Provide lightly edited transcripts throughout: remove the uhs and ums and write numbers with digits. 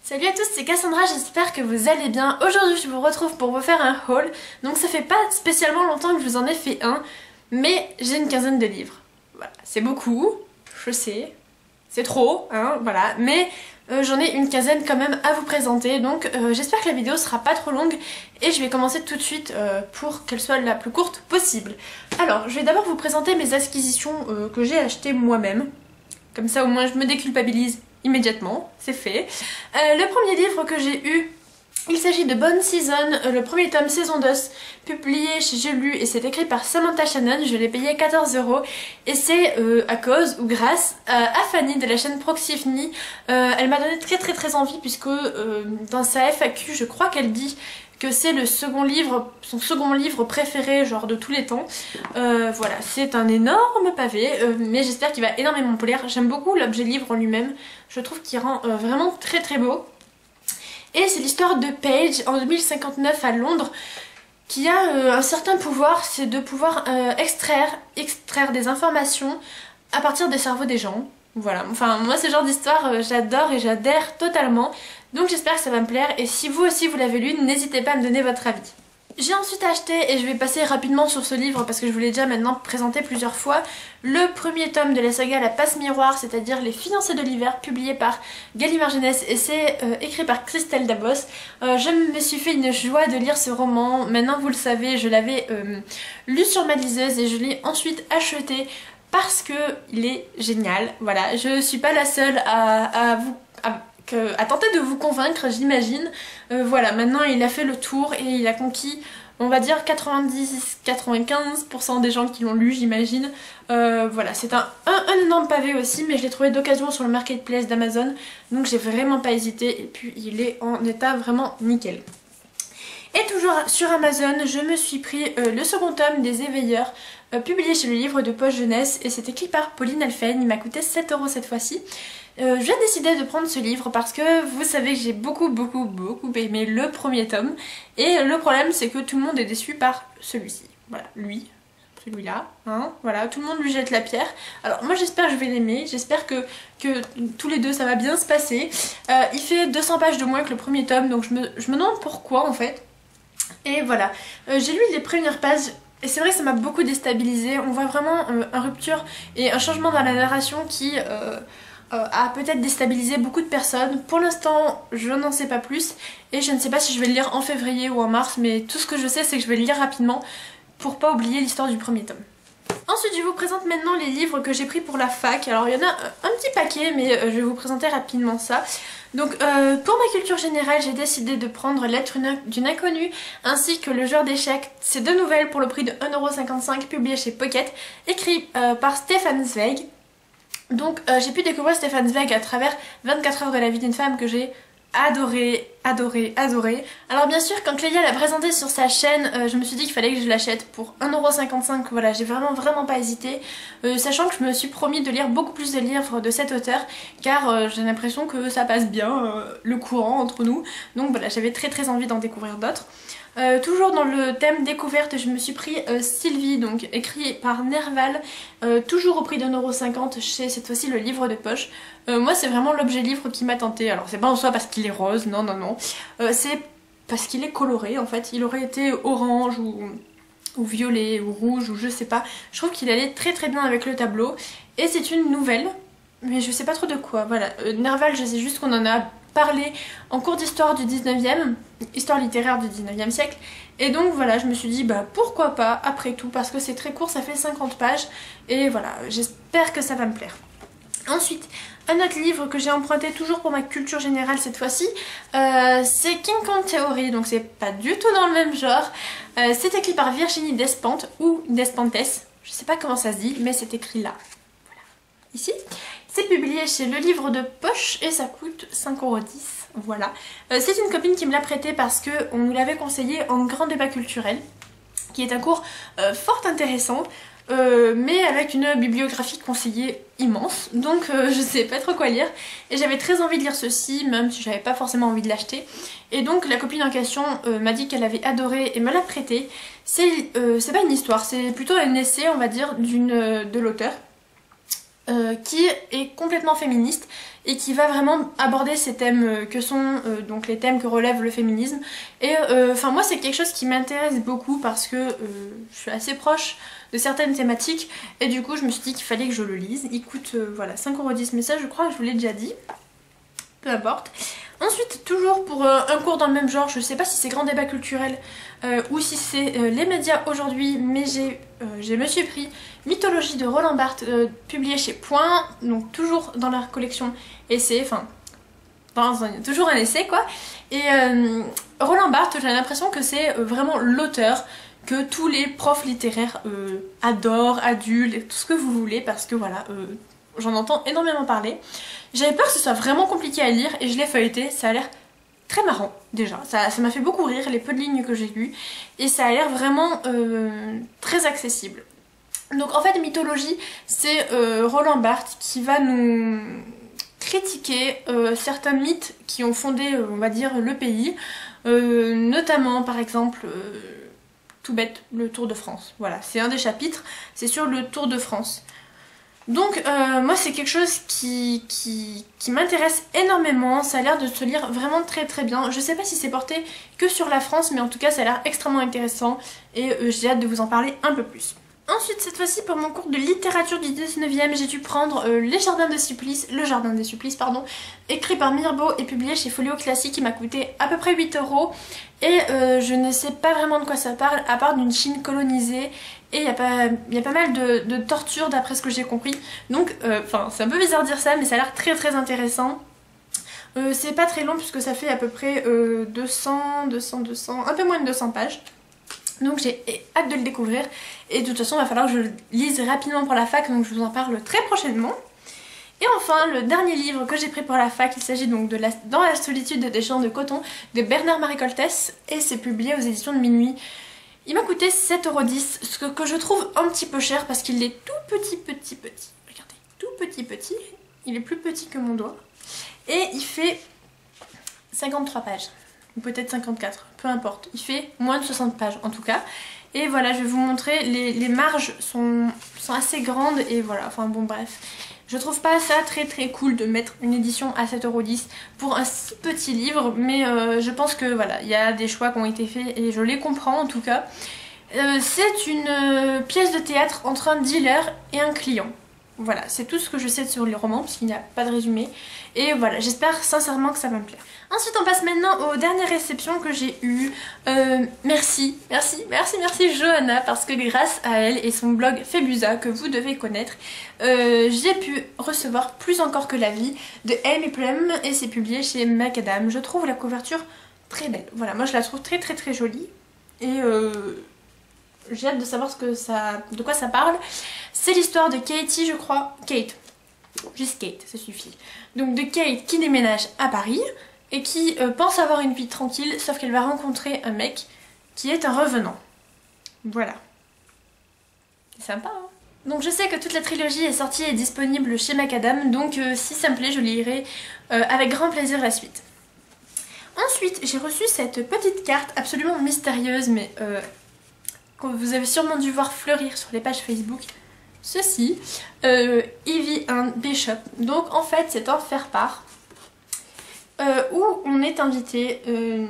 Salut à tous, c'est Cassandra, j'espère que vous allez bien. Aujourd'hui je vous retrouve pour vous faire un haul. Donc ça fait pas spécialement longtemps que je vous en ai fait un, mais j'ai une quinzaine de livres. Voilà, c'est beaucoup, je sais, c'est trop, hein, voilà, mais j'en ai une quinzaine quand même à vous présenter. Donc j'espère que la vidéo sera pas trop longue et je vais commencer tout de suite pour qu'elle soit la plus courte possible. Alors, je vais d'abord vous présenter mes acquisitions que j'ai achetées moi-même. Comme ça au moins je me déculpabilise immédiatement, c'est fait. Le premier livre que j'ai eu, il s'agit de Bone Season, le premier tome Saison d'os, publié chez J'ai lu et c'est écrit par Samantha Shannon. Je l'ai payé 14 € et c'est à cause ou grâce à Fanny de la chaîne Proxifny. Elle m'a donné très envie puisque dans sa FAQ je crois qu'elle dit que c'est le second livre, son second livre préféré genre de tous les temps. Voilà, c'est un énorme pavé, mais j'espère qu'il va énormément plaire. J'aime beaucoup l'objet livre en lui-même, je trouve qu'il rend vraiment très beau. Et c'est l'histoire de Paige en 2059 à Londres, qui a un certain pouvoir, c'est de pouvoir extraire des informations à partir des cerveaux des gens. Voilà, enfin moi ce genre d'histoire j'adore et j'adhère totalement, donc j'espère que ça va me plaire et si vous aussi vous l'avez lu, n'hésitez pas à me donner votre avis. J'ai ensuite acheté, et je vais passer rapidement sur ce livre parce que je vous l'ai déjà maintenant présenté plusieurs fois, le premier tome de la saga La Passe Miroir, c'est-à-dire Les Fiancés de l'hiver, publié par Gallimard Jeunesse et c'est écrit par Christelle Dabos. Je me suis fait une joie de lire ce roman, maintenant vous le savez, je l'avais lu sur ma liseuse et je l'ai ensuite acheté parce que il est génial. Voilà, je suis pas la seule à tenter de vous convaincre, j'imagine. Voilà, maintenant il a fait le tour et il a conquis, on va dire 90-95% des gens qui l'ont lu, j'imagine. Voilà, c'est un énorme pavé aussi, mais je l'ai trouvé d'occasion sur le marketplace d'Amazon, donc j'ai vraiment pas hésité, et puis il est en état vraiment nickel. Et toujours sur Amazon, je me suis pris le second tome des Éveilleurs, publié chez le livre de poche jeunesse, et c'est écrit par Pauline Alphen. Il m'a coûté 7 € cette fois-ci. J'ai décidé de prendre ce livre parce que vous savez que j'ai beaucoup aimé le premier tome, et le problème c'est que tout le monde est déçu par celui-ci. Voilà, celui-là, hein, voilà, tout le monde lui jette la pierre. Alors moi j'espère que je vais l'aimer, j'espère que tous les deux ça va bien se passer. Il fait 200 pages de moins que le premier tome, donc je me demande pourquoi en fait. Et voilà, j'ai lu les premières pages et c'est vrai que ça m'a beaucoup déstabilisée. On voit vraiment une rupture et un changement dans la narration qui a peut-être déstabilisé beaucoup de personnes. Pour l'instant, je n'en sais pas plus et je ne sais pas si je vais le lire en février ou en mars, mais tout ce que je sais c'est que je vais le lire rapidement pour pas oublier l'histoire du premier tome. Ensuite, je vous présente maintenant les livres que j'ai pris pour la fac. Alors, il y en a un petit paquet, mais je vais vous présenter rapidement ça. Donc, pour ma culture générale, j'ai décidé de prendre Lettre d'une inconnue ainsi que Le Joueur d'échecs. C'est deux nouvelles pour le prix de 1,55 € publiées chez Pocket, écrit par Stefan Zweig. Donc, j'ai pu découvrir Stefan Zweig à travers 24 heures de la vie d'une femme que j'ai adoré. Alors bien sûr quand Clélia l'a présenté sur sa chaîne, je me suis dit qu'il fallait que je l'achète pour 1,55 €. Voilà, j'ai vraiment pas hésité, sachant que je me suis promis de lire beaucoup plus de livres de cet auteur car j'ai l'impression que ça passe bien le courant entre nous, donc voilà, j'avais très envie d'en découvrir d'autres. Toujours dans le thème découverte, je me suis pris Sylvie, donc écrit par Nerval, toujours au prix d'1,50 € chez cette fois-ci le livre de poche. Moi c'est vraiment l'objet livre qui m'a tenté. Alors c'est pas en soi parce qu'il est rose, non. C'est parce qu'il est coloré en fait. Il aurait été orange ou violet ou rouge ou je sais pas. Je trouve qu'il allait très bien avec le tableau. Et c'est une nouvelle, mais je sais pas trop de quoi. Voilà, Nerval, je sais juste qu'on en a parlé en cours d'histoire du 19e, histoire littéraire du 19e siècle, et donc voilà, je me suis dit bah pourquoi pas après tout, parce que c'est très court, ça fait 50 pages, et voilà, j'espère que ça va me plaire. Ensuite, un autre livre que j'ai emprunté toujours pour ma culture générale cette fois-ci, c'est King Kong Theory, donc c'est pas du tout dans le même genre. C'est écrit par Virginie Despentes, ou Despentes, je sais pas comment ça se dit, mais c'est écrit là, voilà, ici. C'est publié chez Le Livre de Poche et ça coûte 5,10 €, voilà. C'est une copine qui me l'a prêté parce qu'on nous l'avait conseillé en grand débat culturel, qui est un cours fort intéressant, mais avec une bibliographie conseillée immense, donc je sais pas trop quoi lire. Et j'avais très envie de lire ceci, même si j'avais pas forcément envie de l'acheter. Et donc la copine en question m'a dit qu'elle avait adoré et me l'a prêté. C'est pas une histoire, c'est plutôt un essai on va dire de l'auteur. qui est complètement féministe et qui va vraiment aborder ces thèmes que sont donc les thèmes que relève le féminisme. Et enfin moi c'est quelque chose qui m'intéresse beaucoup parce que je suis assez proche de certaines thématiques et du coup je me suis dit qu'il fallait que je le lise. Il coûte voilà 5,10 €, mais ça je crois que je vous l'ai déjà dit. Peu importe. Ensuite, toujours pour un cours dans le même genre, je sais pas si c'est grand débat culturel ou si c'est les médias aujourd'hui, mais je me suis pris Mythologie de Roland Barthes, publié chez Point, donc toujours dans leur collection essai, enfin toujours un essai quoi. Et Roland Barthes, j'ai l'impression que c'est vraiment l'auteur que tous les profs littéraires adorent, adulent, et tout ce que vous voulez, parce que voilà, j'en entends énormément parler. J'avais peur que ce soit vraiment compliqué à lire et je l'ai feuilleté, ça a l'air très marrant déjà, ça m'a fait beaucoup rire les peu de lignes que j'ai lues et ça a l'air vraiment très accessible. Donc en fait Mythologie c'est Roland Barthes qui va nous critiquer certains mythes qui ont fondé on va dire le pays, notamment par exemple tout bête le Tour de France, voilà c'est un des chapitres, c'est sur le Tour de France. Donc moi c'est quelque chose qui m'intéresse énormément, ça a l'air de se lire vraiment très très bien. Je sais pas si c'est porté que sur la France mais en tout cas ça a l'air extrêmement intéressant et j'ai hâte de vous en parler un peu plus. Ensuite cette fois-ci pour mon cours de littérature du 19e j'ai dû prendre Le Jardin des Supplices, pardon, écrit par Mirbeau et publié chez Folio Classique qui m'a coûté à peu près 8 € et je ne sais pas vraiment de quoi ça parle à part d'une Chine colonisée. Et il y a pas mal de tortures d'après ce que j'ai compris. Donc, enfin, c'est un peu bizarre de dire ça, mais ça a l'air très très intéressant. C'est pas très long puisque ça fait à peu près 200, un peu moins de 200 pages. Donc j'ai hâte de le découvrir. Et de toute façon, il va falloir que je le lise rapidement pour la fac, donc je vous en parle très prochainement. Et enfin, le dernier livre que j'ai pris pour la fac, il s'agit donc de Dans la solitude des champs de coton de Bernard-Marie Coltès. Et c'est publié aux éditions de Minuit. Il m'a coûté 7,10 €, ce que je trouve un petit peu cher parce qu'il est tout petit. Regardez, tout petit. Il est plus petit que mon doigt. Et il fait 53 pages. Ou peut-être 54, peu importe. Il fait moins de 60 pages en tout cas. Et voilà, je vais vous montrer, les marges sont assez grandes et voilà, enfin bon bref. Je trouve pas ça très très cool de mettre une édition à 7,10 € pour un si petit livre, mais je pense que voilà, il y a des choix qui ont été faits et je les comprends en tout cas. C'est une pièce de théâtre entre un dealer et un client. Voilà, c'est tout ce que je sais sur les romans, parce qu'il n'y a pas de résumé. Et voilà, j'espère sincèrement que ça va me plaire. Ensuite, on passe maintenant aux dernières réceptions que j'ai eues. Merci Johanna, parce que grâce à elle et son blog Febusa, que vous devez connaître, j'ai pu recevoir Plus encore que la vie de Amy Plum, et c'est publié chez Macadam. Je trouve la couverture très belle. Voilà, moi je la trouve très jolie. Et j'ai hâte de savoir de quoi ça parle. C'est l'histoire de Katie, je crois. Kate. Juste Kate, ça suffit. Donc de Kate qui déménage à Paris et qui pense avoir une vie tranquille, sauf qu'elle va rencontrer un mec qui est un revenant. Voilà. C'est sympa, hein? Donc je sais que toute la trilogie est sortie et disponible chez Macadam, donc si ça me plaît, je lirai avec grand plaisir la suite. Ensuite, j'ai reçu cette petite carte absolument mystérieuse, mais que vous avez sûrement dû voir fleurir sur les pages Facebook. Ceci, Evie and Bishop. Donc en fait, c'est un faire-part où on est invité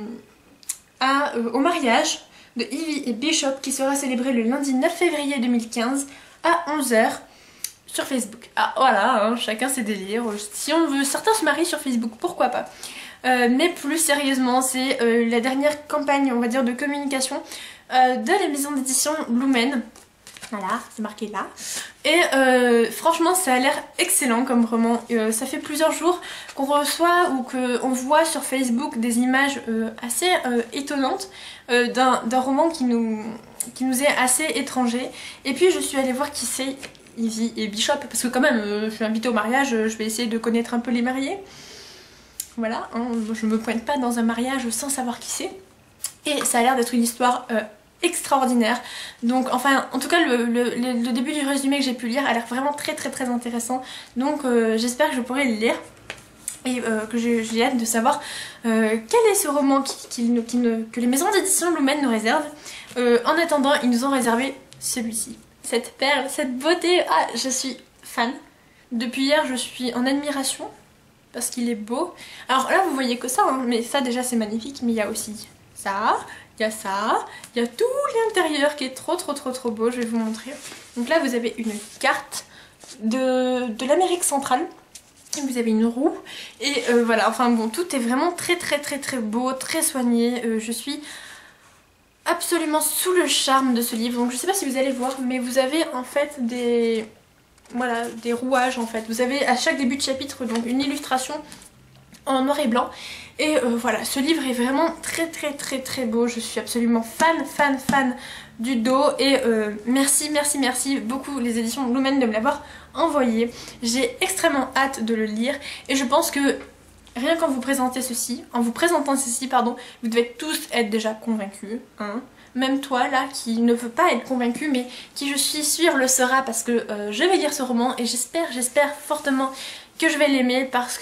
au mariage de Evie et Bishop qui sera célébré le lundi 9 février 2015 à 11 h sur Facebook. Ah voilà, hein, chacun ses délires. Si on veut, certains se marient sur Facebook, pourquoi pas. Mais plus sérieusement, c'est la dernière campagne, on va dire, de communication de la maison d'édition Lumen. Voilà, c'est marqué là. Et franchement, ça a l'air excellent comme roman. Ça fait plusieurs jours qu'on reçoit ou qu'on voit sur Facebook des images assez étonnantes d'un roman qui nous est assez étranger. Et puis je suis allée voir qui c'est Evie et Bishop, parce que quand même, je suis invitée au mariage, je vais essayer de connaître un peu les mariés. Voilà, hein, je me pointe pas dans un mariage sans savoir qui c'est. Et ça a l'air d'être une histoire extraordinaire. Donc enfin, en tout cas, le début du résumé que j'ai pu lire a l'air vraiment très intéressant. Donc j'espère que je pourrai le lire. Et que j'ai hâte de savoir quel est ce roman que les maisons d'édition Lumen nous réservent. En attendant, ils nous ont réservé celui-ci. Cette perle, cette beauté, ah, je suis fan. Depuis hier je suis en admiration parce qu'il est beau. Alors là vous voyez que ça, hein, mais ça déjà c'est magnifique, mais il y a aussi ça, il y a ça, il y a tout l'intérieur qui est trop beau, je vais vous montrer. Donc là vous avez une carte de l'Amérique centrale. Vous avez une roue et voilà, enfin bon, tout est vraiment très beau, très soigné. Je suis absolument sous le charme de ce livre. Donc je sais pas si vous allez voir, mais vous avez en fait des rouages en fait. Vous avez à chaque début de chapitre donc une illustration en noir et blanc. Et voilà, ce livre est vraiment très beau. Je suis absolument fan du dos. Et merci beaucoup les éditions Lumen de me l'avoir envoyé. J'ai extrêmement hâte de le lire. Et je pense que rien qu'en vous présentant ceci, pardon, vous devez tous être déjà convaincus. Hein. Même toi là qui ne veut pas être convaincu mais qui je suis sûre le sera parce que je vais lire ce roman et j'espère fortement que je vais l'aimer parce que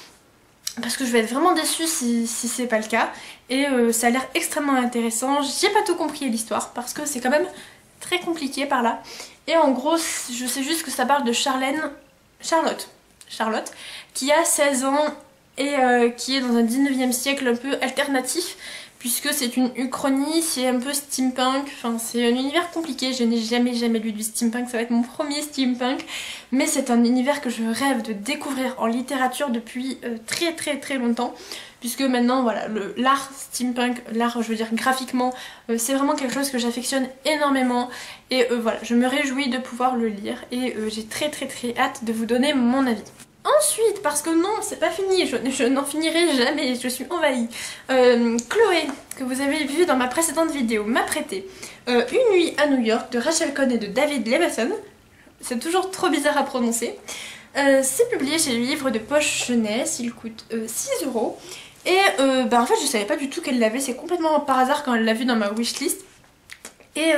je vais être vraiment déçue si c'est pas le cas. Et ça a l'air extrêmement intéressant. J'ai pas tout compris à l'histoire parce que c'est quand même très compliqué par là. Et en gros je sais juste que ça parle de Charlotte qui a 16 ans et qui est dans un 19e siècle un peu alternatif puisque c'est une uchronie, c'est un peu steampunk, enfin c'est un univers compliqué, je n'ai jamais lu du steampunk, ça va être mon premier steampunk, mais c'est un univers que je rêve de découvrir en littérature depuis très longtemps, puisque maintenant voilà, l'art steampunk, l'art je veux dire graphiquement, c'est vraiment quelque chose que j'affectionne énormément, et voilà, je me réjouis de pouvoir le lire, et j'ai très hâte de vous donner mon avis. Ensuite, parce que non, c'est pas fini, je n'en finirai jamais, je suis envahie. Chloé, que vous avez vu dans ma précédente vidéo, m'a prêté Une nuit à New York de Rachel Cohn et de David Levison. C'est toujours trop bizarre à prononcer. C'est publié chez les livres de poche jeunesse, il coûte 6 €. Et en fait, je savais pas du tout qu'elle l'avait, c'est complètement par hasard quand elle l'a vu dans ma wishlist. Et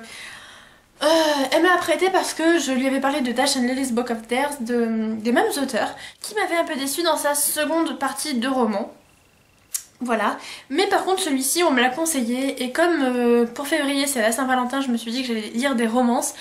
elle me l'a prêté parce que je lui avais parlé de Dash and Lily's Book of Dares des mêmes auteurs qui m'avaient un peu déçue dans sa seconde partie de roman. Voilà, mais par contre celui-ci on me l'a conseillé et comme pour février c'est la Saint-Valentin, je me suis dit que j'allais lire des romances.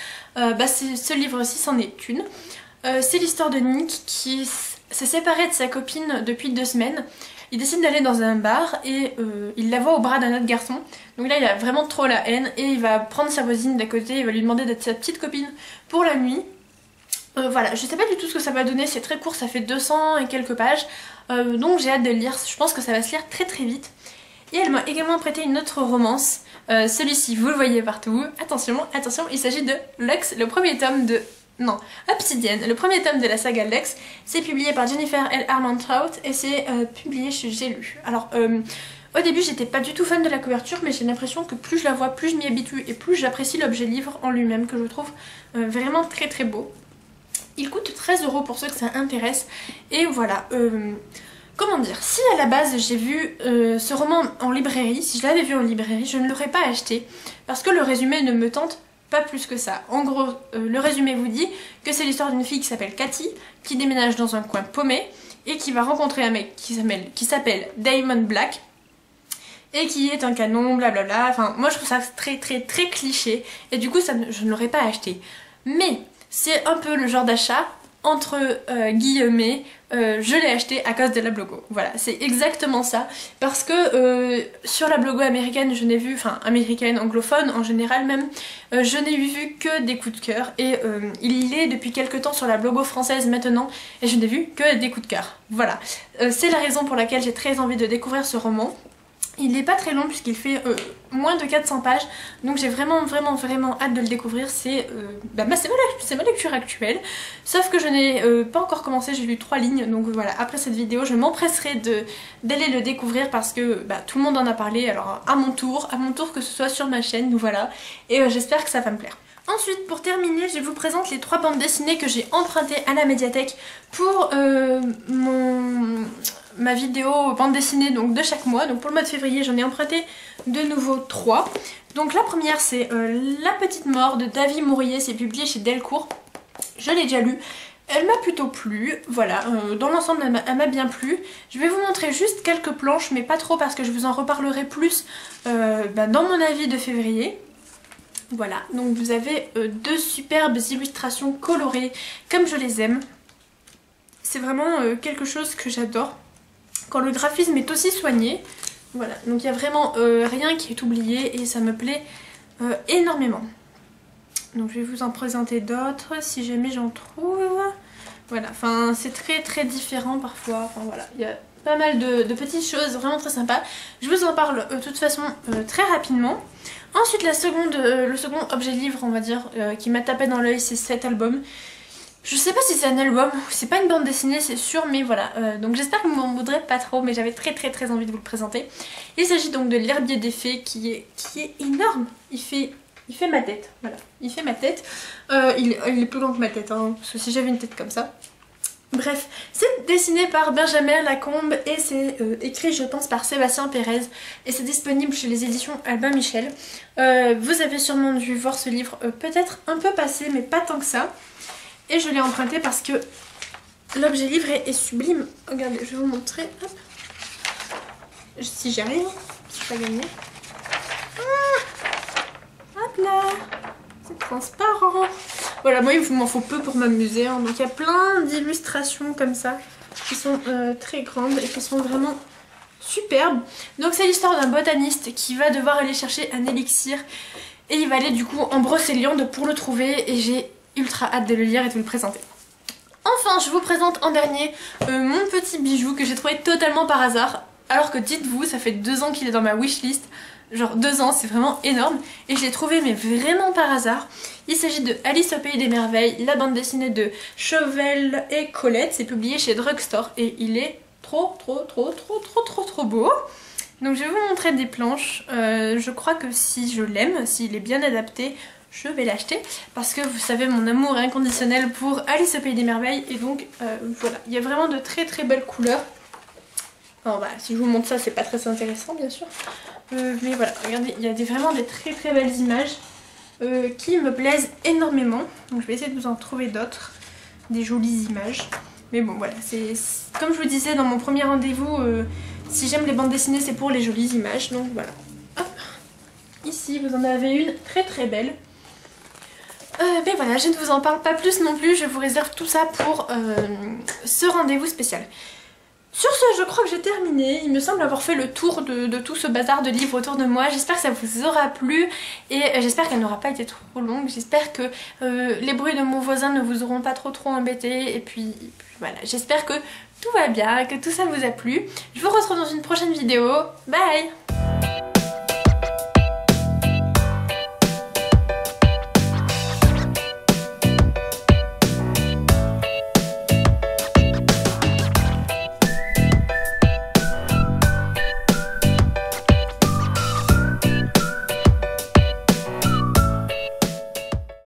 Ce livre-ci c'en est une. C'est l'histoire de Nick qui s'est séparé de sa copine depuis 2 semaines. Il décide d'aller dans un bar et il la voit au bras d'un autre garçon. Donc là il a vraiment trop la haine et il va prendre sa voisine d'à côté, il va lui demander d'être sa petite copine pour la nuit. Voilà, je sais pas du tout ce que ça va donner, c'est très court, ça fait 200 et quelques pages. Donc j'ai hâte de le lire, je pense que ça va se lire très vite. Et elle m'a également prêté une autre romance. Celui-ci vous le voyez partout. Attention, il s'agit de Lux, le premier tome de... Non, Obsidian, le premier tome de la saga Lux. C'est publié par Jennifer L. Armentrout et c'est publié chez J'ai lu. Alors au début j'étais pas du tout fan de la couverture, mais j'ai l'impression que plus je la vois, plus je m'y habitue et plus j'apprécie l'objet livre en lui-même, que je trouve vraiment très beau. Il coûte 13 € pour ceux que ça intéresse. Et voilà, comment dire, si à la base j'ai vu ce roman en librairie, si je l'avais vu en librairie, je ne l'aurais pas acheté parce que le résumé ne me tente pas plus que ça. En gros, le résumé vous dit que c'est l'histoire d'une fille qui s'appelle Cathy, qui déménage dans un coin paumé et qui va rencontrer un mec qui s'appelle Damon Black et qui est un canon, blablabla. Enfin, moi je trouve ça très cliché et du coup je ne l'aurais pas acheté. Mais c'est un peu le genre d'achat entre guillemets, je l'ai acheté à cause de la blogo. Voilà, c'est exactement ça. Parce que sur la blogo américaine, je n'ai vu, enfin américaine, anglophone en général même, je n'ai vu que des coups de cœur. Et il est depuis quelques temps sur la blogo française maintenant, et je n'ai vu que des coups de cœur. Voilà, c'est la raison pour laquelle j'ai très envie de découvrir ce roman. Il n'est pas très long puisqu'il fait moins de 400 pages, donc j'ai vraiment hâte de le découvrir. C'est ma lecture actuelle, sauf que je n'ai pas encore commencé, j'ai lu 3 lignes, donc voilà, après cette vidéo je m'empresserai d'aller le découvrir parce que tout le monde en a parlé, alors à mon tour que ce soit sur ma chaîne, donc voilà, et j'espère que ça va me plaire. Ensuite, pour terminer, je vous présente les 3 bandes dessinées que j'ai empruntées à la médiathèque pour ma vidéo bande dessinée donc de chaque mois. Donc pour le mois de février, j'en ai emprunté de nouveau 3. Donc la première, c'est La Petite Mort de David Mourier, c'est publié chez Delcourt. Je l'ai déjà lu. Elle m'a plutôt plu, voilà, dans l'ensemble elle m'a bien plu. Je vais vous montrer juste quelques planches, mais pas trop parce que je vous en reparlerai plus dans mon avis de février. Voilà, donc vous avez 2 superbes illustrations colorées comme je les aime. C'est vraiment quelque chose que j'adore. Quand le graphisme est aussi soigné. Voilà, donc il n'y a vraiment rien qui est oublié et ça me plaît énormément. Donc je vais vous en présenter d'autres si jamais j'en trouve. Voilà, enfin c'est très différent parfois. Enfin voilà, il y a pas mal de petites choses vraiment très sympas. Je vous en parle de toute façon très rapidement. Ensuite le second objet livre on va dire qui m'a tapé dans l'œil, c'est cet album. Je sais pas si c'est un album ou c'est pas une bande dessinée, c'est sûr, mais voilà. Donc j'espère que vous m'en voudrez pas trop, mais j'avais très envie de vous le présenter. Il s'agit donc de l'herbier des fées qui est énorme. Il fait ma tête, voilà. Il fait ma tête. Il est plus grand que ma tête, hein, parce que si j'avais une tête comme ça. Bref, c'est dessiné par Benjamin Lacombe et c'est écrit je pense par Sébastien Pérez et c'est disponible chez les éditions Albin Michel. Vous avez sûrement dû voir ce livre peut-être un peu passé mais pas tant que ça. Et je l'ai emprunté parce que l'objet livre est sublime. Regardez, je vais vous montrer. Hop. Si j'y arrive, si je peux gagner. Hop là. C'est transparent. Voilà, moi il m'en faut peu pour m'amuser. Hein. Donc il y a plein d'illustrations comme ça qui sont très grandes et qui sont vraiment superbes. Donc c'est l'histoire d'un botaniste qui va devoir aller chercher un élixir. Et il va aller du coup en Brocéliande pour le trouver. Et j'ai ultra hâte de le lire et de vous le présenter. Enfin, je vous présente en dernier mon petit bijou que j'ai trouvé totalement par hasard. Alors que dites-vous, ça fait 2 ans qu'il est dans ma wishlist. Genre 2 ans, c'est vraiment énorme. Et je l'ai trouvé mais vraiment par hasard. Il s'agit de Alice au pays des merveilles, la bande dessinée de Chauvel et Colette. C'est publié chez Drugstore et il est trop beau. Donc je vais vous montrer des planches. Je crois que si je l'aime, s'il est bien adapté, je vais l'acheter parce que vous savez mon amour inconditionnel pour Alice au pays des merveilles et donc voilà, il y a vraiment de très belles couleurs. Alors voilà, si je vous montre ça c'est pas très intéressant bien sûr, mais voilà, regardez, il y a vraiment des très belles images qui me plaisent énormément. Donc je vais essayer de vous en trouver d'autres, des jolies images. Mais bon voilà, c'est comme je vous disais dans mon premier rendez-vous, si j'aime les bandes dessinées c'est pour les jolies images, donc voilà. Hop. Ici vous en avez une très belle. Mais voilà, je ne vous en parle pas plus non plus, je vous réserve tout ça pour ce rendez-vous spécial. Sur ce, je crois que j'ai terminé. Il me semble avoir fait le tour de tout ce bazar de livres autour de moi. J'espère que ça vous aura plu et j'espère qu'elle n'aura pas été trop longue. J'espère que les bruits de mon voisin ne vous auront pas trop embêté. Et puis voilà, j'espère que tout va bien, que tout ça vous a plu. Je vous retrouve dans une prochaine vidéo. Bye!